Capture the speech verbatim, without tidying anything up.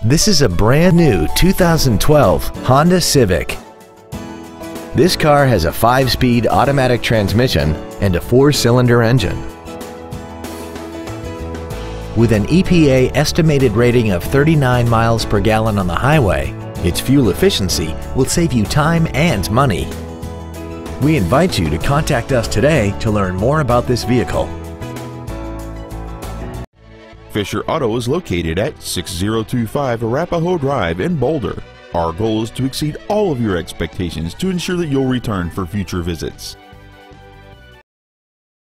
This is a brand new two thousand twelve Honda Civic. This car has a five-speed automatic transmission and a four-cylinder engine. With an E P A estimated rating of thirty-nine miles per gallon on the highway, its fuel efficiency will save you time and money. We invite you to contact us today to learn more about this vehicle. Fisher Auto is located at six oh two five Arapahoe Drive in Boulder. Our goal is to exceed all of your expectations to ensure that you'll return for future visits.